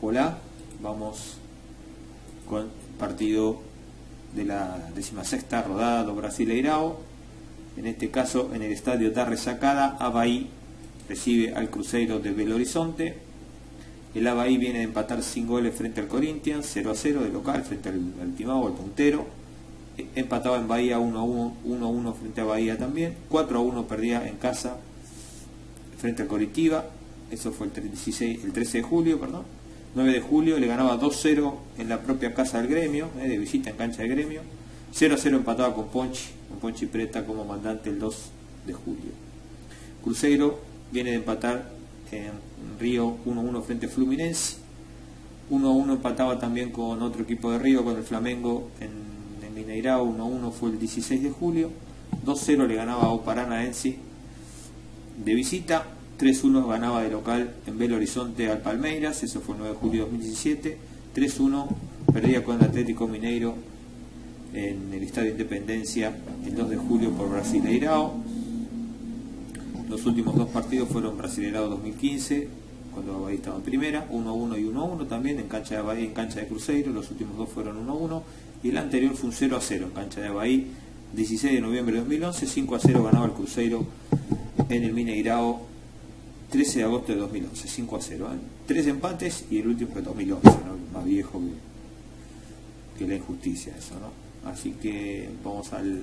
Hola, vamos con partido de la 16ª rodada do Brasileirão. En este caso, en el estadio da Ressacada, Avaí recibe al Cruzeiro de Belo Horizonte. El Avaí viene de empatar sin goles frente al Corinthians, 0-0 de local frente al Timão, al puntero. Empataba en Bahía 1-1 frente a Bahía también. 4-1 perdía en casa frente al Coritiba. Eso fue el 13 de julio, perdón. 9 de julio le ganaba 2-0 en la propia casa del Gremio, de visita en cancha de Gremio. 0-0 empataba con Ponchi Preta como mandante el 2 de julio. Cruzeiro viene de empatar en Río 1-1 frente a Fluminense. 1-1 empataba también con otro equipo de Río, con el Flamengo en Mineirão. 1-1 fue el 16 de julio. 2-0 le ganaba a Paranaense de visita. 3-1 ganaba de local en Belo Horizonte al Palmeiras, eso fue el 9 de julio de 2017. 3-1 perdía con el Atlético Mineiro en el Estadio Independencia el 2 de julio por Brasileirão. Los últimos dos partidos fueron Brasileirão 2015, cuando Avaí estaba en primera, 1-1 y 1-1 también en cancha de Avaí, en cancha de Cruzeiro. Los últimos dos fueron 1-1 y el anterior fue un 0-0 en cancha de Avaí, 16 de noviembre de 2011. 5-0 ganaba el Cruzeiro en el Mineirão 13 de agosto de 2011, 5-0. 3 empates y el último fue 2011, ¿no? Más viejo que la injusticia eso, ¿no? Así que vamos al...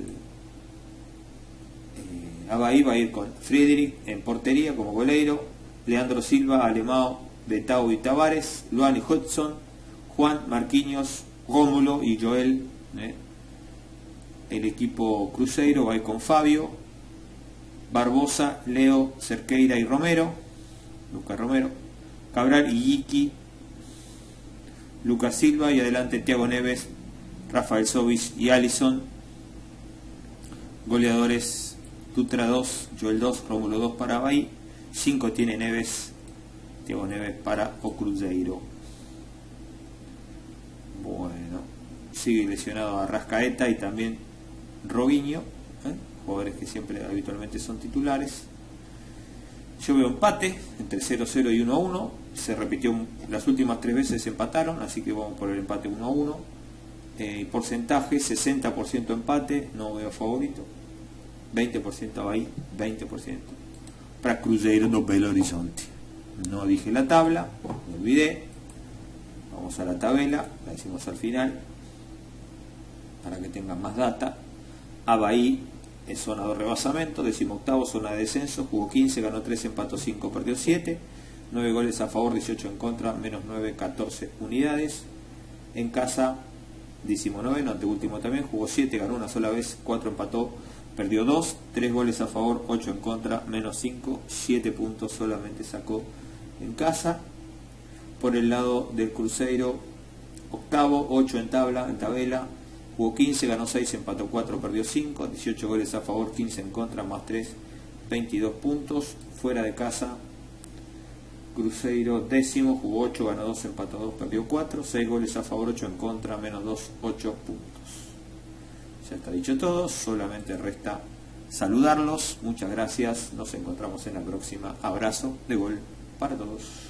Avaí va a ir con Friedrich en portería como goleiro, Leandro Silva, Alemão, Betao y Tavares, Luan y Hudson, Juan, Marquinhos, Rómulo y Joel. El equipo Cruzeiro va a ir con Fabio, Barbosa, Leo, Cerqueira y Romero, Lucas Romero, Cabral y Iki, Lucas Silva y adelante Thiago Neves, Rafael Sobis y Alisson. Goleadores: Dutra 2, Joel 2, Rómulo 2 para Avaí. 5 tiene Neves, Thiago Neves para o Cruzeiro. Bueno, sigue lesionado Arrascaeta y también Robinho, jugadores que siempre habitualmente son titulares. Yo veo empate entre 0-0 y 1-1. Se repitió, las últimas 3 veces se empataron, así que vamos por el empate 1-1. Porcentaje 60% empate, no veo favorito. 20% Avaí, 20% para Cruzeiro do Belo Horizonte. No dije la tabla, me olvidé. Vamos a la tabla, la decimos al final para que tengan más data. Avaí en zona de rebasamiento, 18º, zona de descenso, jugó 15, ganó 3, empató 5, perdió 7, 9 goles a favor, 18 en contra, menos 9, 14 unidades. En casa, 19º, anteúltimo también, jugó 7, ganó una sola vez, 4 empató, perdió 2, 3 goles a favor, 8 en contra, menos 5, 7 puntos solamente sacó en casa. Por el lado del Cruzeiro, 8º, 8 en tabla, jugó 15, ganó 6, empató 4, perdió 5, 18 goles a favor, 15 en contra, más 3, 22 puntos. Fuera de casa, Cruzeiro 10º, jugó 8, ganó 2, empató 2, perdió 4, 6 goles a favor, 8 en contra, menos 2, 8 puntos. Ya está dicho todo, solamente resta saludarlos. Muchas gracias, nos encontramos en la próxima. Abrazo de gol para todos.